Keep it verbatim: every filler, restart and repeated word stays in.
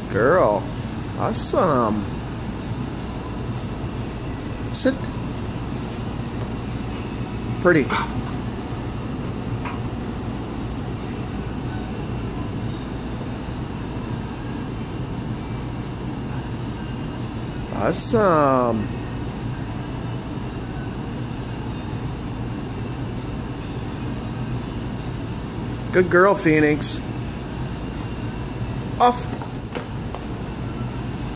Good girl. Awesome. Sit. Pretty. Awesome. Good girl, Phoenix. Off.